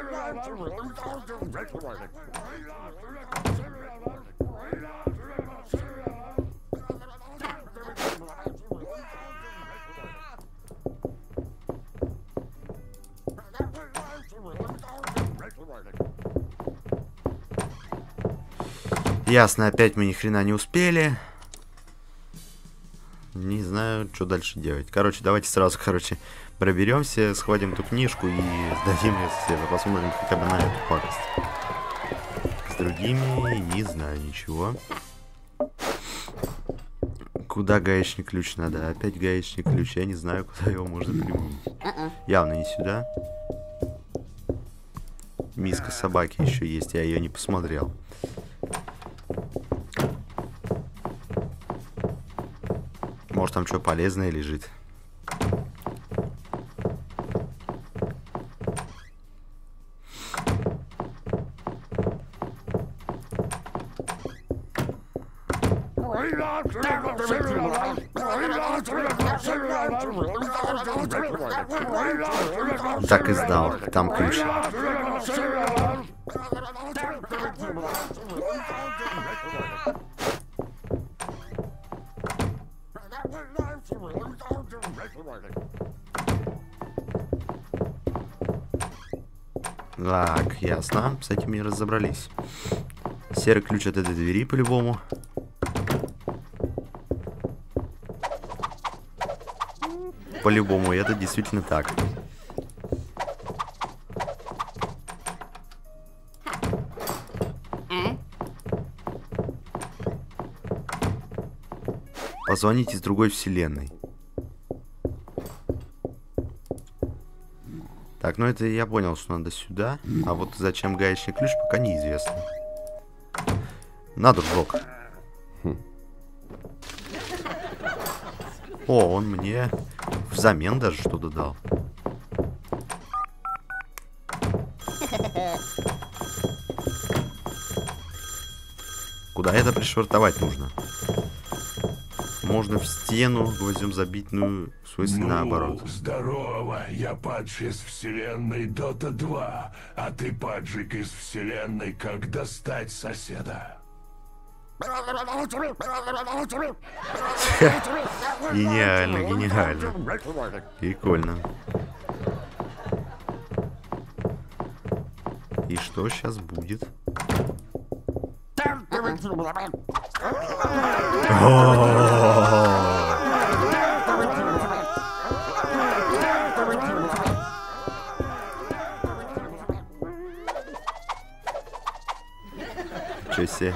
Ясно, опять мы ни хрена не успели. Не знаю, что дальше делать. Короче, давайте сразу, проберемся, схватим эту книжку и сдадим ее соседа. Посмотрим хотя бы на эту пакость. С другими не знаю ничего. Куда гаечный ключ надо? Опять гаечный ключ. Я не знаю, куда его можно применить. Явно не сюда. Миска собаки еще есть, я ее не посмотрел. Может, там что полезное лежит. Так и знал, там ключ. Так, ясно. С этим и разобрались. Серый ключ от этой двери по-любому. По-любому, это действительно так. Позвонить из другой вселенной. Так, ну это я понял, что надо сюда. А вот зачем гаечный ключ, пока неизвестно. На, дружок. О, он мне взамен даже что-то дал. Куда это пришвартовать нужно? Можно в стену гвоздем забить, ну, в смысле, наоборот. Здорово, я падший из вселенной Дота 2, а ты паджик из вселенной Как достать соседа. Гениально, гениально. Прикольно. И что сейчас будет? Чё себе?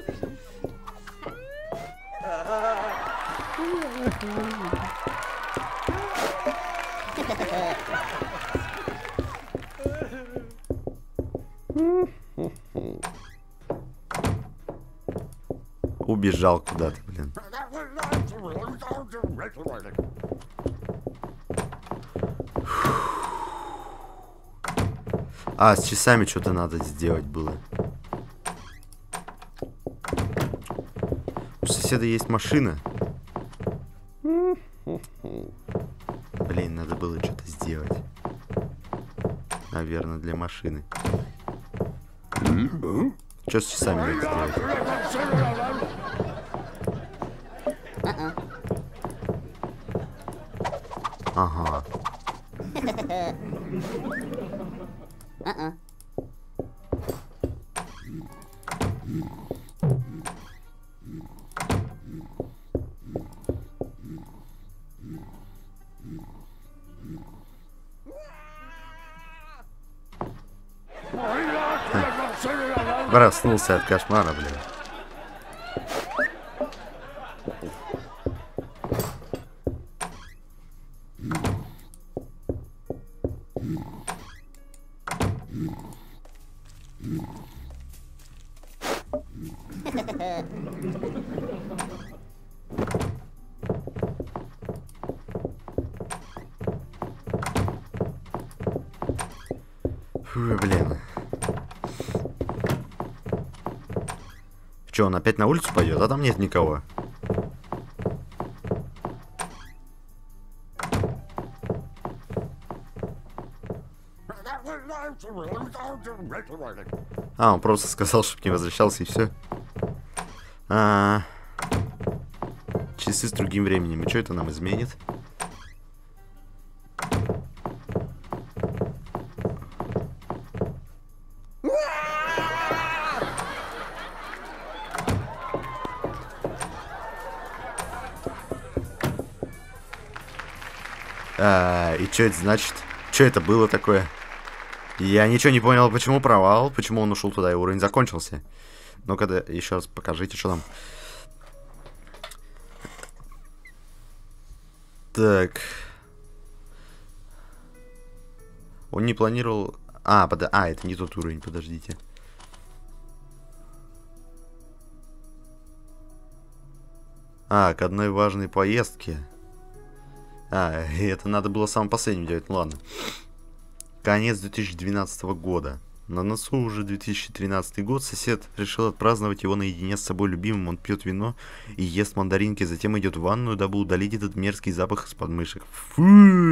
Убежал куда-то, блин. А, с часами что-то надо сделать было. У соседа есть машина. Блин, надо было что-то сделать. Наверное, для машины. Что с часами надо сделать? Ага. Проснулся от кошмара, блин. Фу, блин. Че, он опять на улицу пойдет? А там нет никого. А, он просто сказал, чтобы не возвращался, и все. Часы с другим временем. И что это нам изменит? И что это значит? Что это было такое? Я ничего не понял, почему провал, почему он ушел туда и уровень закончился. Ну-ка, еще раз покажите, что там. Так. Он не планировал... это не тот уровень, подождите. К одной важной поездке. Это надо было самым последним делать, ну ладно. Конец 2012 года. На носу уже 2013 год. Сосед решил отпраздновать его наедине с собой любимым. Он пьет вино и ест мандаринки. Затем идет в ванную, дабы удалить этот мерзкий запах из подмышек. Фу!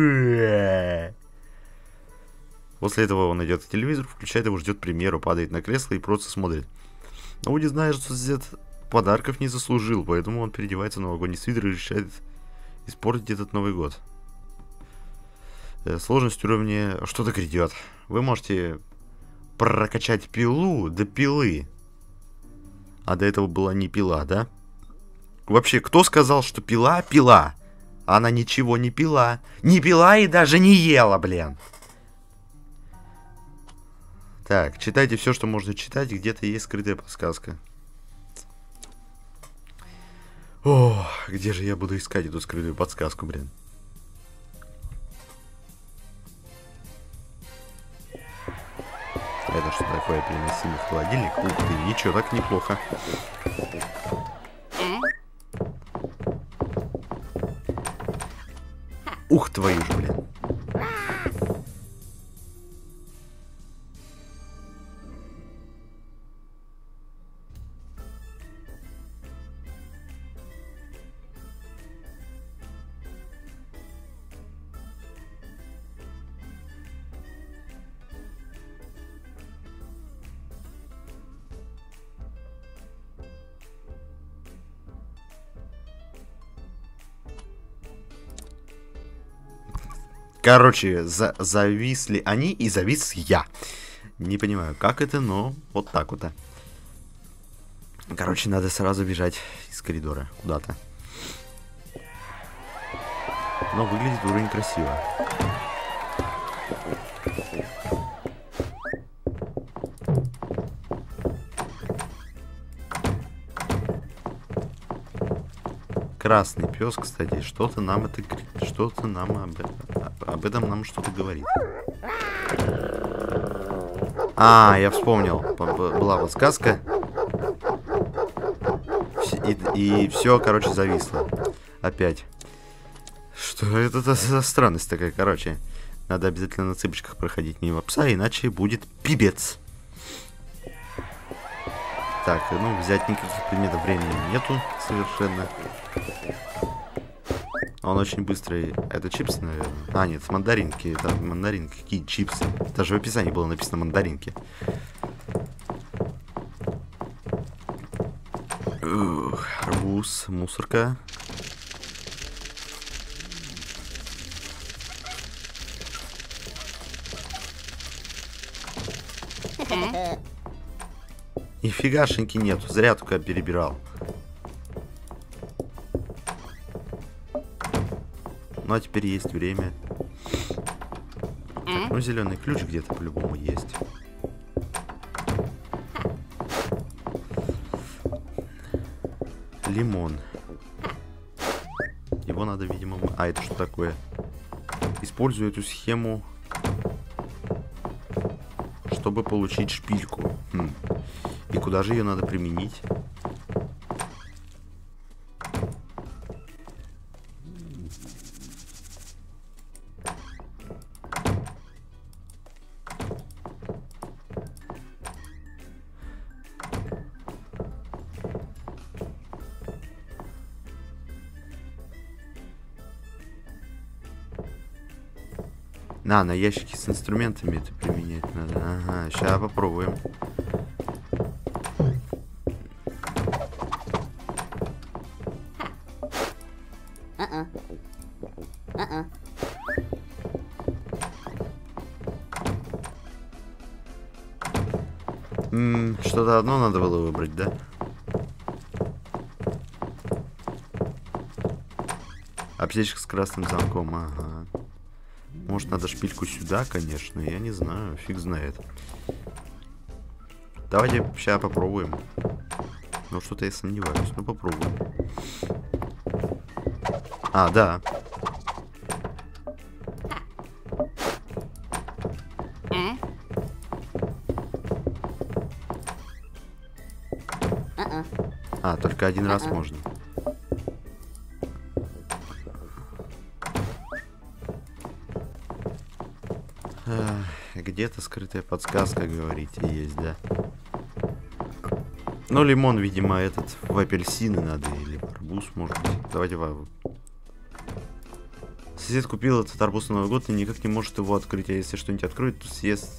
После этого он идет к телевизору, включает его, ждет премьеру, падает на кресло и просто смотрит. Но Вуди знает, что сосед подарков не заслужил, поэтому он переодевается в новогодний свитер и решает испортить этот Новый год. Сложность уровня что-то грядет. Вы можете прокачать пилу до пилы. А до этого была не пила, да? Вообще, кто сказал, что пила? Пила. Она ничего не пила. Не пила и даже не ела, блин. Так, читайте все, что можно читать. Где-то есть скрытая подсказка. О, где же я буду искать эту скрытую подсказку, блин? Это что такое? Переносимый холодильник? Ух ты, ничего, так неплохо. Ух, твою ж, блин. Короче, зависли они и завис я. Не понимаю, как это, но вот так вот. Короче, надо сразу бежать из коридора куда-то. Но выглядит уровень красиво. Красный пес, кстати, что-то нам это, что-то нам об этом нам что-то говорит. Я вспомнил, была подсказка. И все, короче, зависло. Опять. Что это за странность такая, короче. Надо обязательно на цыпочках проходить мимо пса, иначе будет пипец. Так, ну, взять никаких предметов времени нету совершенно. Он очень быстрый. Это чипсы, наверное? Нет, мандаринки. Это мандаринки. Какие чипсы? Даже в описании было написано мандаринки. Арбуз, мусорка. Нифигашеньки нету. Зря только перебирал. Ну, а теперь есть время. Так, ну, зеленый ключ где-то по-любому есть. Лимон. Его надо, видимо... это что такое? Использую эту схему, чтобы получить шпильку. И куда же ее надо применить? На ящики с инструментами это применять надо. Ага, сейчас попробуем. Что-то одно надо было выбрать, да? Аптечка с красным замком, ага. Может, надо шпильку сюда, конечно, я не знаю, фиг знает. Давайте сейчас попробуем. Ну, что-то я сомневаюсь, ну попробуем. А, да. А, только один раз можно. Где-то скрытая подсказка, говорите, есть, да? Ну, лимон, видимо, этот в апельсины надо, или в арбуз, может быть. Давайте в... Сосед купил этот арбуз на Новый год и никак не может его открыть, а если что-нибудь откроет, то съест...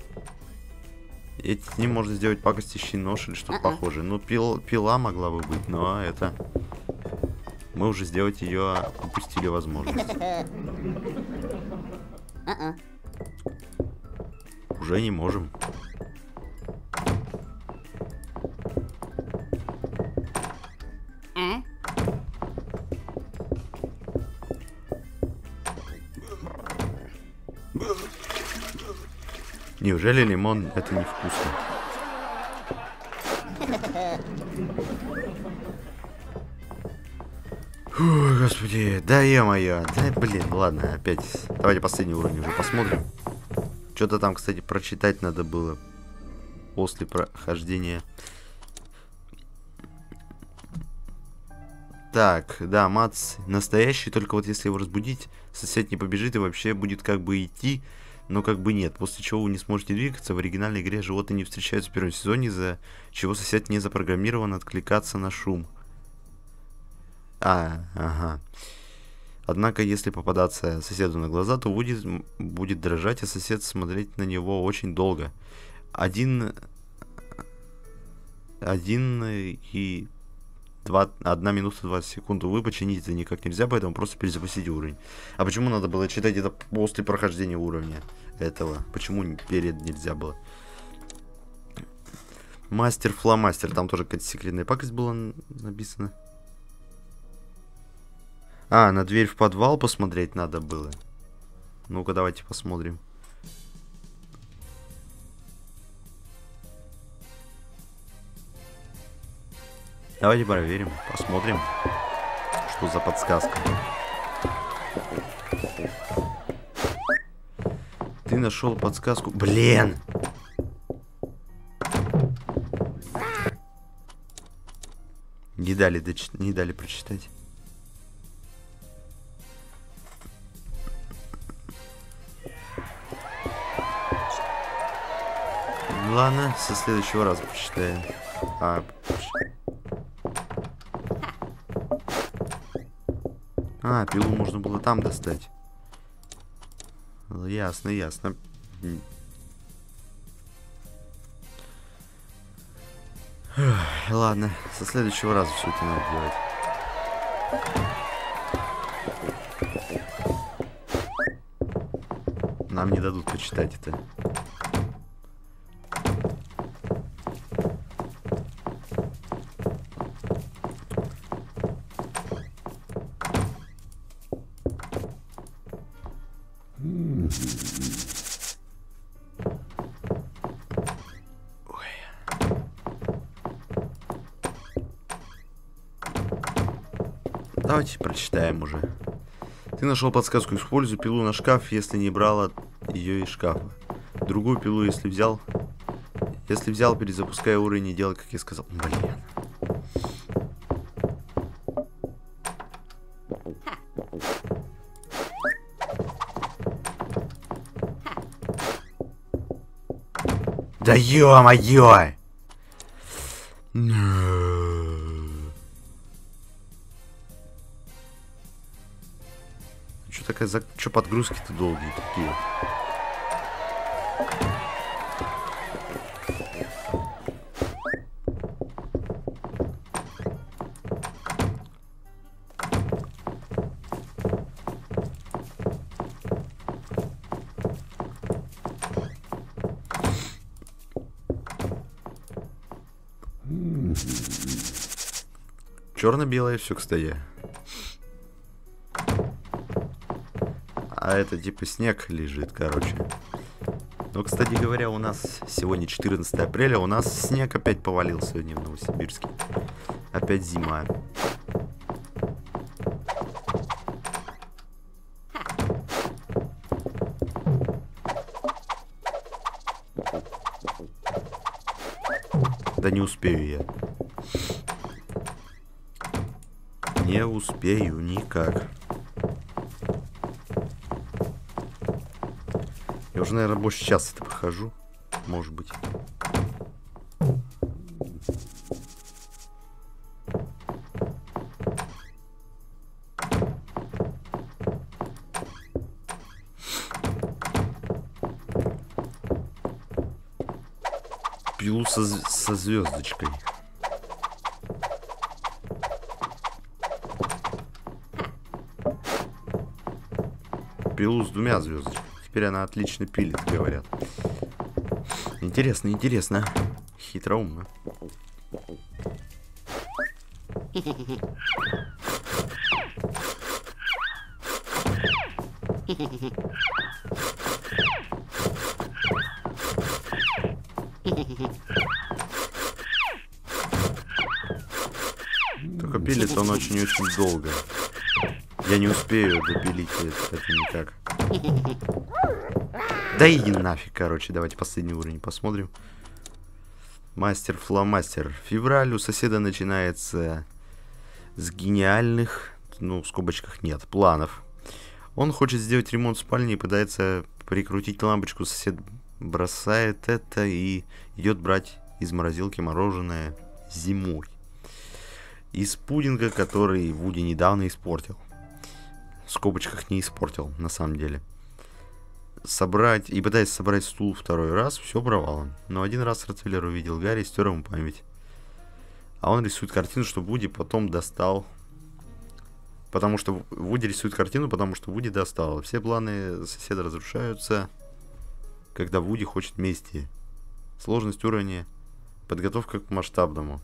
С ним можно сделать пакостящий нож или что-то похожее. Ну, пила могла бы быть, но это... Мы уже сделать ее упустили возможность. Уже не можем. Неужели лимон это невкусно? Фу, господи, да е-мое. Да, блин, ладно, опять. Давайте последний уровень уже посмотрим. Что-то там, кстати, прочитать надо было после прохождения. Так, да, Мац настоящий, только вот если его разбудить, сосед не побежит и вообще будет как бы идти, но как бы нет. После чего вы не сможете двигаться. В оригинальной игре животные не встречаются в первом сезоне, из-за чего сосед не запрограммирован откликаться на шум. Ага. Однако, если попадаться соседу на глаза, то будет дрожать, а сосед смотреть на него очень долго. 1 минута 20 секунд. Увы, починить это никак нельзя, поэтому просто перезапустить уровень. А почему надо было читать это после прохождения уровня этого? Почему перед нельзя было? Мастер-фломастер. Там тоже какая-то секретная пакость была написана. А, на дверь в подвал посмотреть надо было. Ну-ка, давайте посмотрим. Давайте проверим, посмотрим, что за подсказка. Ты нашел подсказку. Блин! Не дали прочитать. Ладно, со следующего раза прочитаем. Пилу можно было там достать. Ясно, ясно. Ладно, со следующего раза все это надо делать. Нам не дадут почитать это. Давайте прочитаем уже. Ты нашел подсказку. Используй пилу на шкаф, если не брала ее из шкафа. Другую пилу, если взял, перезапускай уровень и делай, как я сказал. Блин. Да ё-моё! Что такая за... Что подгрузки-то долгие такие? Черно-белое все, кстати. А это типа снег лежит, короче. Ну, кстати говоря, у нас сегодня 14 апреля, у нас снег опять повалил сегодня в Новосибирске. Опять зима. Да не успею я. Не успею никак. Я уже, наверное, больше часа это прохожу. Может быть. Пилу со звездочкой. Пилу с 2 звездочками. Теперь она отлично пилит, говорят. Интересно, интересно. Хитроумно. Только пилит он очень-очень долго. Я не успею допилить это никак. Да иди нафиг, короче. Давайте последний уровень посмотрим. Мастер-фломастер. Февраль у соседа начинается с гениальных, ну, в скобочках нет, планов. Он хочет сделать ремонт в спальне и пытается прикрутить лампочку. Сосед бросает это и идет брать из морозилки мороженое зимой. Из пудинга, который Вуди недавно испортил. В скобочках не испортил, на самом деле. Собрать, и пытаясь собрать стул второй раз, все провалом. Но один раз Ротвейлер увидел Гарри и стер ему память. А он рисует картину, что Вуди потом достал. Потому что Вуди рисует картину, потому что Вуди достал. Все планы соседа разрушаются, когда Вуди хочет мести. Сложность уровня. Подготовка к масштабному.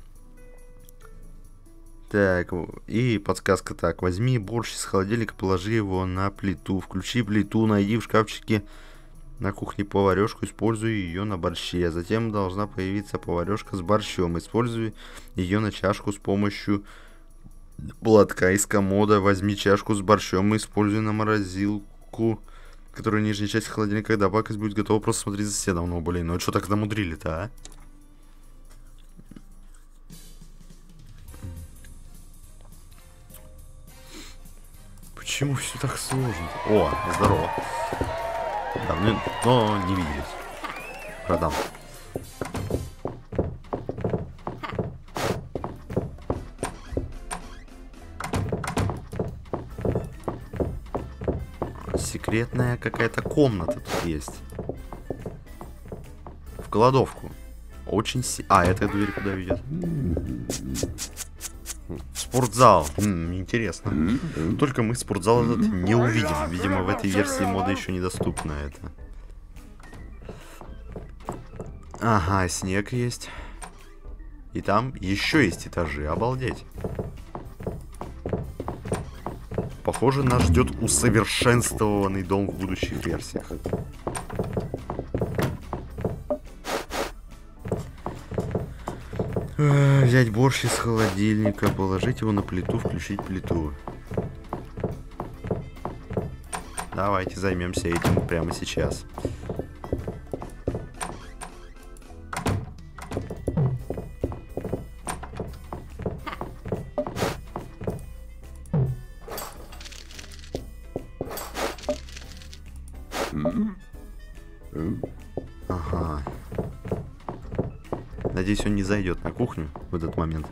Так, и подсказка так. Возьми борщ из холодильника, положи его на плиту. Включи плиту, найди в шкафчике на кухне поварешку, используй ее на борще. Затем должна появиться поварешка с борщом. Используй ее на чашку с помощью платка из комода. Возьми чашку с борщом и используй на морозилку, которая нижняя часть холодильника. Когда пакость будет готова, просто смотри за соседом. Ну, блин, ну что так намудрили-то, а? Почему все так сложно? О, здорово. Давно не виделись. Продам. Секретная какая-то комната тут есть. В кладовку. Очень А, эта дверь куда ведет? Спортзал. Интересно. Только мы спортзал этот не увидим. Видимо, в этой версии мода еще недоступна это. Ага, снег есть. И там еще есть этажи. Обалдеть. Похоже, нас ждет усовершенствованный дом в будущих версиях. Взять борщ из холодильника, положить его на плиту, включить плиту. Давайте займемся этим прямо сейчас. Ага. Надеюсь, он не зайдет на кухню в этот момент.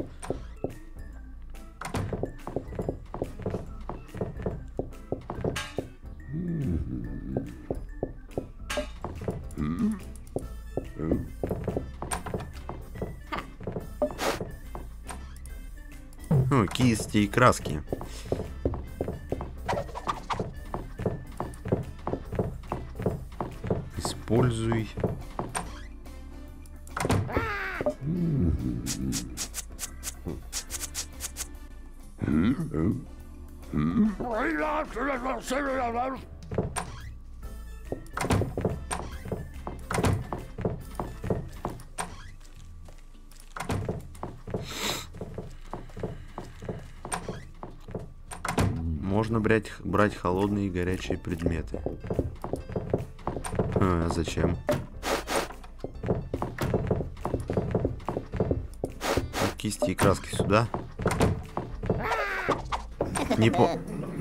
Ну, кисти и краски. Используй. Можно брать холодные и горячие предметы. А зачем? Кисти и краски сюда. Не по...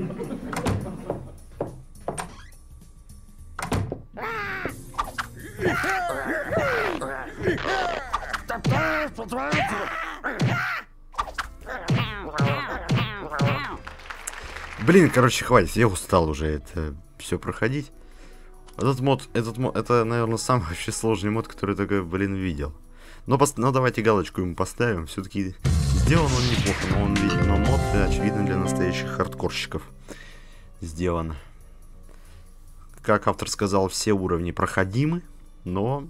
Блин, короче, хватит, я устал уже это все проходить. Этот мод, это, наверное, самый вообще сложный мод, который я только, блин, видел. Но давайте галочку ему поставим. Все-таки сделан он неплохо, но мод, очевидно, для настоящих хардкорщиков сделан. Как автор сказал, все уровни проходимы, но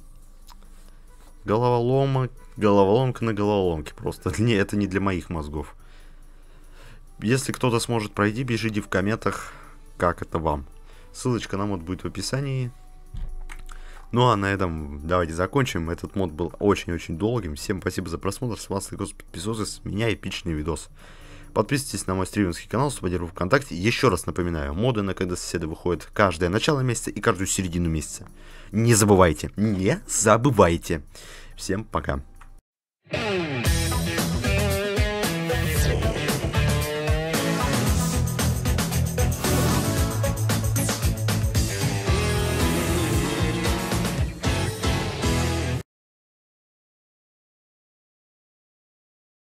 головоломка на головоломке просто. Это не для моих мозгов. Если кто-то сможет пройти, пишите в комментах, как это вам. Ссылочка на мод будет в описании. Ну а на этом давайте закончим. Этот мод был очень-очень долгим. Всем спасибо за просмотр. С вас подписывайтесь. С меня эпичный видос. Подписывайтесь на мой стримерский канал, вступайте в ВКонтакте. Еще раз напоминаю, моды на когда соседи выходят каждое начало месяца и каждую середину месяца. Не забывайте. Не забывайте. Всем пока.